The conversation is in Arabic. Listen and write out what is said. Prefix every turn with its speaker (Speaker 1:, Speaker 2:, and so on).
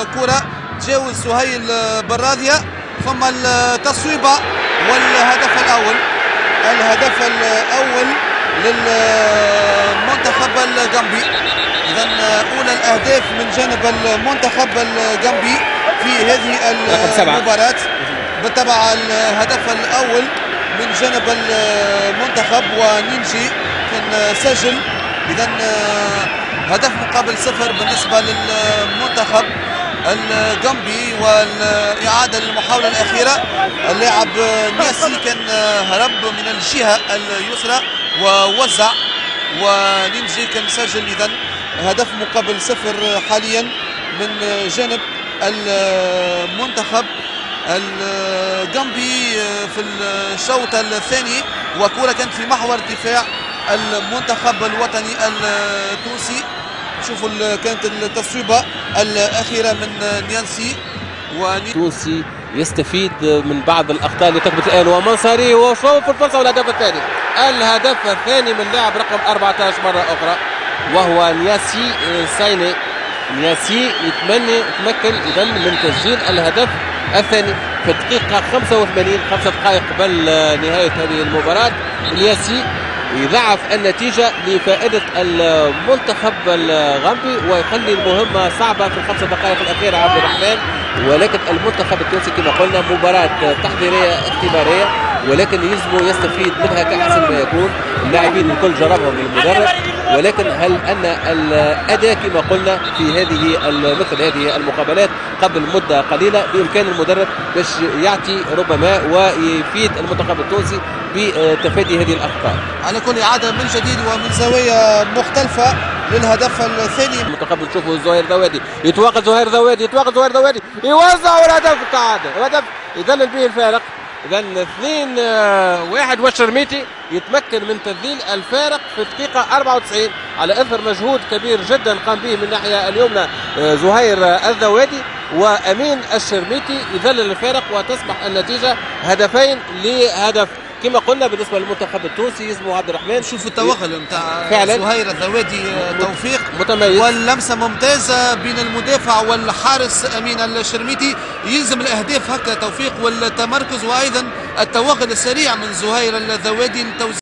Speaker 1: الكرة تجاوز سهيل بالراضية، ثم التصويبة والهدف الأول. الهدف الأول للمنتخب الجامبي. إذا أولى الأهداف من جانب المنتخب الجامبي في هذه المباراة. بالطبع الهدف الأول من جانب المنتخب ونينجي كان سجل. إذا هدف مقابل 0 بالنسبة للمنتخب الجامبي. والإعادة للمحاولة الأخيرة، اللاعب نياسي كان هرب من الجهة اليسرى ووزع، ونينجي كان سجل. إذا هدف مقابل 0 حاليا من جانب المنتخب الجامبي في الشوط الثاني، وكرة كانت في محور دفاع المنتخب الوطني التونسي. شوفوا كانت التصويبة الأخيرة من نيانسي
Speaker 2: تونسي يستفيد من بعض الأخطاء اللي تثبت الآن. ومنصري وشوف الفرصة والهدف الثاني. الهدف الثاني من لاعب رقم 14 مرة أخرى، وهو نياسي سايني. نياسي يتمكن إذا من تسجيل الهدف الثاني في الدقيقة 85، 5 دقائق قبل نهاية هذه المباراة. نياسي يضعف النتيجة لفائدة المنتخب الغامبي ويخلي المهمة صعبة في ال5 دقائق الأخيرة عبد الرحمن. ولكن المنتخب التونسي كما قلنا مباراة تحضيرية اختبارية، ولكن يلزم يستفيد منها كأحسن ما يكون. اللاعبين الكل جربهم المدرب، ولكن هل أن الأداء كما قلنا في مثل هذه المقابلات قبل مدة قليلة بإمكان المدرب باش يعطي ربما ويفيد المنتخب التونسي بتفادي هذه الأخطاء.
Speaker 1: على كل إعادة من جديد ومن زاوية مختلفة للهدف الثاني.
Speaker 2: المنتخب نشوفه زهير ذوادي، يتواقد زهير ذوادي، يوزع والهدف التعادل، الهدف يذلل به الفارق. إذا 2-1 والشرميتي يتمكن من تذليل الفارق في الدقيقة 94 على أثر مجهود كبير جدا قام به من الناحية اليمنى زهير الذوادي، وأمين الشرميتي يذلل الفارق وتصبح النتيجة 2 لهدف. كما قلنا بالنسبه للمنتخب التونسي يسمو عبد الرحمن.
Speaker 1: شوف التوغل نتاع زهير الذوادي، توفيق
Speaker 2: متميز،
Speaker 1: واللمسه ممتازه بين المدافع والحارس امين الشرميتي. يلزم الاهداف هكا توفيق والتمركز، وايضا التوغل السريع من زهير الذوادي لتوزيع